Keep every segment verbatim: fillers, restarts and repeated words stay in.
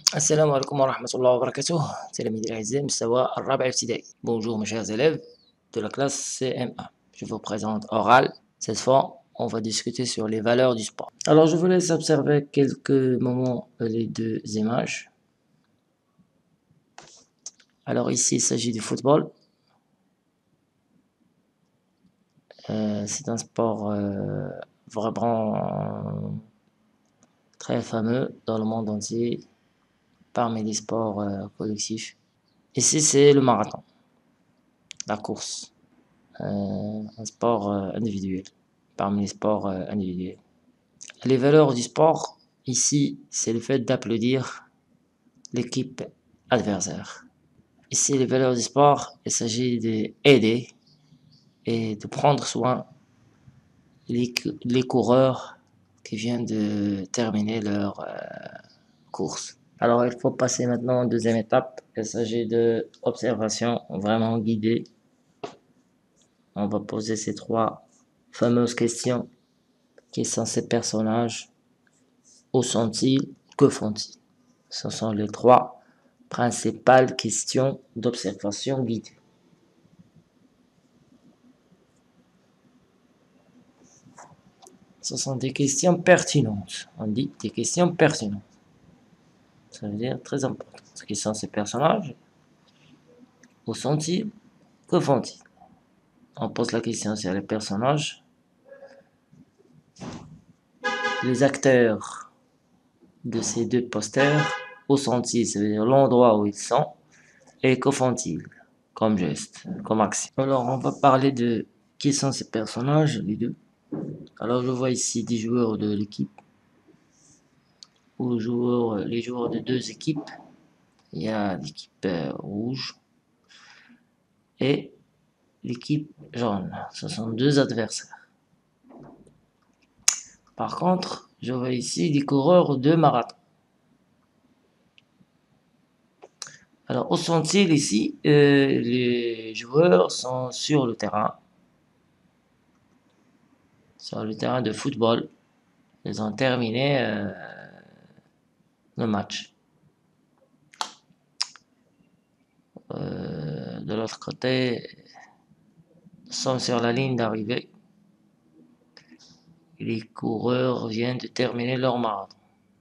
السلام عليكم ورحمة الله وبركاته. تلاميذي الأعزاء مستوى الرابع ابتدائي. Bonjour mes chers élèves de la classe C M un. Je vous présente Oral. Cette fois, on va discuter sur les valeurs du sport. Alors, je vous laisse observer quelques moments les deux images. Alors ici, il s'agit du football. Euh, c'est un sport euh, vraiment très fameux dans le monde entier, parmi les sports euh, collectifs. Ici, c'est le marathon, la course. Euh, un sport euh, individuel, parmi les sports euh, individuels. Les valeurs du sport, ici, c'est le fait d'applaudir l'équipe adversaire. Ici, les valeurs du sport, il s'agit d'aider et de prendre soin les, les coureurs qui viennent de terminer leur euh, course. Alors, il faut passer maintenant à deuxième étape. Il s'agit de observation vraiment guidée. On va poser ces trois fameuses questions. Qui sont ces personnages? Où sont-ils? Que font-ils? Ce sont les trois principales questions d'observation guidée. Ce sont des questions pertinentes. On dit des questions pertinentes. Ça veut dire très important. Qui sont ces personnages? Où sont-ils? Que font-ils? On pose la question sur les personnages. Les acteurs de ces deux posters, où sont-ils? Ça veut dire l'endroit où ils sont. Et que font-ils comme geste, comme action? Alors, on va parler de qui sont ces personnages, les deux. Alors, je vois ici des joueurs de l'équipe, ou joueurs, les joueurs de deux équipes. Il y a l'équipe euh, rouge et l'équipe jaune. Ce sont deux adversaires. Par contre, je vois ici des coureurs de marathon. Alors, où sont-ils ici? euh, Les joueurs sont sur le terrain, sur le terrain de football. Ils ont terminé euh, le match. Euh, de l'autre côté, nous sommes sur la ligne d'arrivée. Les coureurs viennent de terminer leur marathon.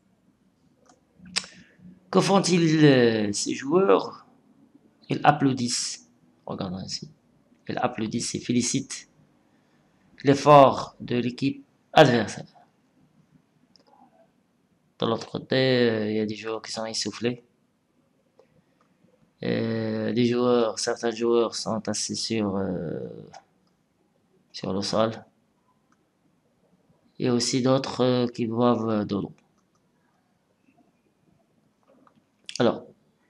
Que font-ils euh, ces joueurs? Ils applaudissent. Regardons ici. Ils applaudissent et félicitent l'effort de l'équipe adversaire. De l'autre côté, euh, il y a des joueurs qui sont essoufflés. Et des joueurs, certains joueurs sont assis sur, euh, sur le sol. Et aussi d'autres euh, qui boivent de l'eau. Alors,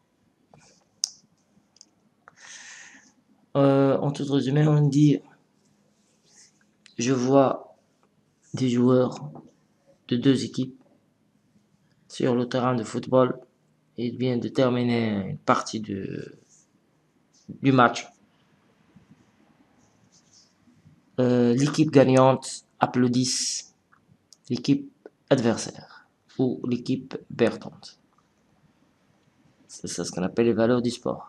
euh, en tout résumé, on dit je vois des joueurs de deux équipes sur le terrain de football. Ils viennent de terminer une partie de, du match. Euh, l'équipe gagnante applaudisse l'équipe adversaire ou l'équipe perdante. C'est ça ce qu'on appelle les valeurs du sport.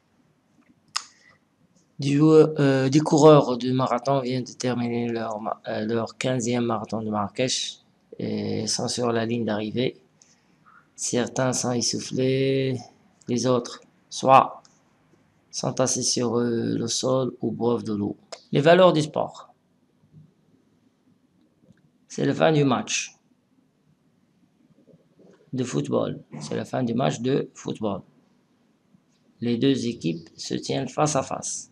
Des, joueurs, euh, des coureurs de marathon viennent de terminer leur, euh, leur quinzième marathon de Marrakech et sont sur la ligne d'arrivée. Certains sont essoufflés, les autres soit sont assis sur euh, le sol ou boivent de l'eau. Les valeurs du sport. C'est la fin du match de football. C'est la fin du match de football. Les deux équipes se tiennent face à face.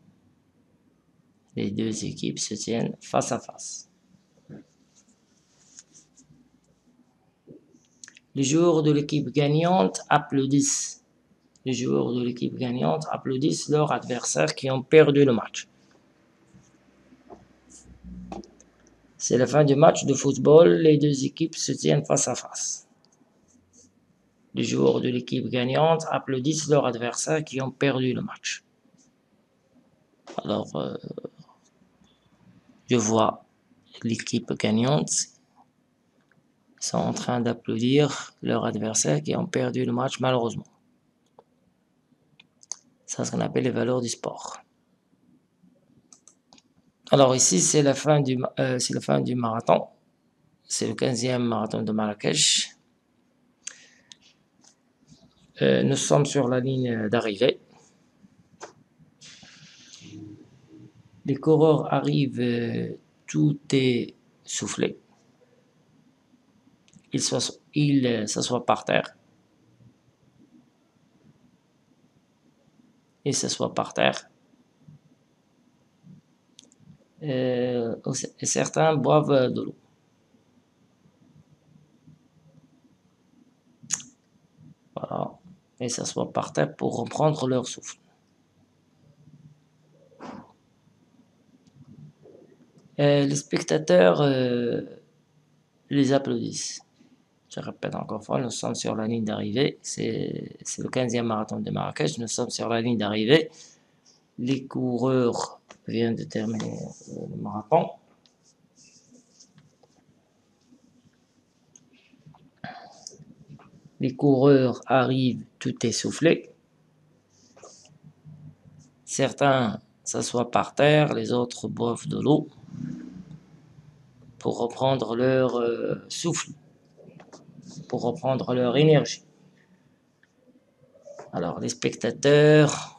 Les deux équipes se tiennent face à face. Les joueurs de l'équipe gagnante applaudissent. Les joueurs de l'équipe gagnante applaudissent leurs adversaires qui ont perdu le match. C'est la fin du match de football. Les deux équipes se tiennent face à face. Les joueurs de l'équipe gagnante applaudissent leurs adversaires qui ont perdu le match. Alors, euh, je vois l'équipe gagnante sont en train d'applaudir leur adversaire qui ont perdu le match malheureusement. C'est ce qu'on appelle les valeurs du sport. Alors ici, c'est la fin du, euh, c'est la fin du marathon. C'est le quinzième marathon de Marrakech. Euh, nous sommes sur la ligne d'arrivée. Les coureurs arrivent, euh, tout est soufflé. Ils s'assoient par terre. Ils s'assoient par terre. Euh, et certains boivent de l'eau. Voilà. Ils s'assoient par terre pour reprendre leur souffle. Et les spectateurs euh, les applaudissent. Je répète encore une fois, nous sommes sur la ligne d'arrivée. C'est le quinzième marathon de Marrakech. Nous sommes sur la ligne d'arrivée. Les coureurs viennent de terminer le marathon. Les coureurs arrivent tout essoufflés. Certains s'assoient par terre, les autres boivent de l'eau pour reprendre leur euh, souffle, pour reprendre leur énergie. Alors les spectateurs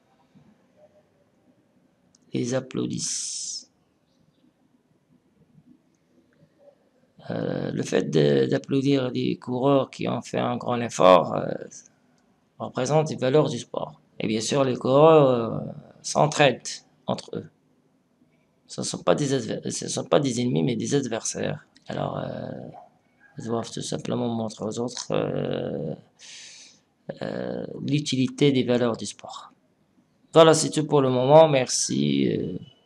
les applaudissent. Euh, le fait d'applaudir les coureurs qui ont fait un grand effort euh, représente les valeurs du sport. Et bien sûr, les coureurs euh, s'entraident entre eux. Ce ne sont pas des ce sont pas des ennemis, mais des adversaires. Alors, euh, ils doivent tout simplement montrer aux autres euh, euh, l'utilité des valeurs du sport. Voilà, c'est tout pour le moment. Merci. Euh,